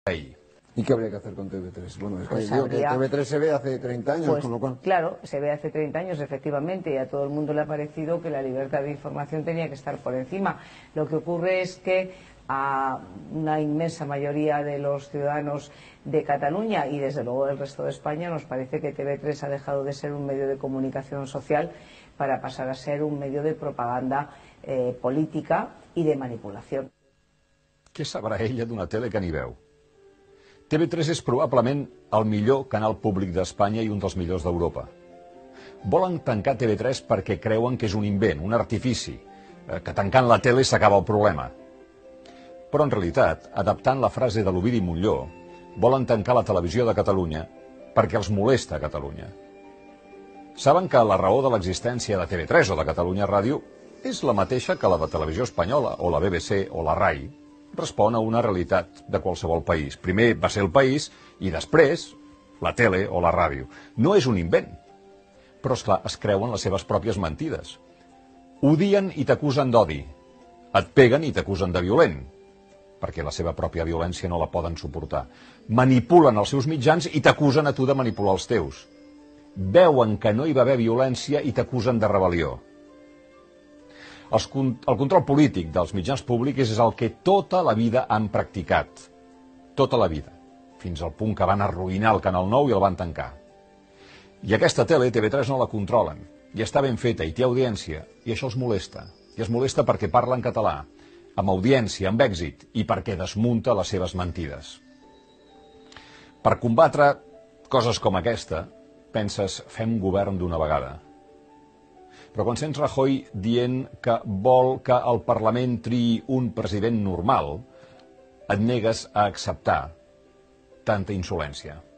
ahí. ¿Y qué habría que hacer con TV3? Bueno, es que Pues digo que habría- TV3 se ve hace 30 años, Pues, con lo cual... claro, se ve hace 30 años, efectivamente, y a todo el mundo le ha parecido que la libertad de información tenía que estar por encima. Lo que ocurre es que a una inmensa mayoría de los ciudadanos de Cataluña y desde luego del resto de España nos parece que TV3 ha dejado de ser un medio de comunicación social para pasar a ser un medio de propaganda política i de manipulació. Què sabrà ella d'una tele que ni veu? TV3 és probablement el millor canal públic d'Espanya i un dels millors d'Europa. Volen tancar TV3 perquè creuen que és un invent, un artifici, que tancant la tele s'acaba el problema. Però en realitat, adaptant la frase de l'Ovidi Montllor, volen tancar la televisió de Catalunya perquè els molesta a Catalunya. Saben que la raó de l'existència de TV3 o de Catalunya Ràdio és la mateixa que la de Televisió Espanyola o la BBC o la RAI. Respon a una realitat de qualsevol país. Primer va ser el país i després la tele o la ràdio. No és un invent, però esclar, es creuen les seves pròpies mentides. Odien i t'acusen d'odi. Et peguen i t'acusen de violent, perquè la seva pròpia violència no la poden suportar. Manipulen els seus mitjans i t'acusen a tu de manipular els teus. Veuen que no hi va haver violència i t'acusen de rebel·lió. El control polític dels mitjans públics és el que tota la vida han practicat. Tota la vida. Fins al punt que van arruïnar el Canal 9 i el van tancar. I aquesta tele, TV3, no la controlen. I està ben feta i té audiència. I això els molesta. I es molesta perquè parla en català, amb audiència, amb èxit, i perquè desmunta les seves mentides. Per combatre coses com aquesta, penses, fem govern d'una vegada. Però quan sents Rajoy dient que vol que el Parlament triï un president normal, et negues a acceptar tanta insolència.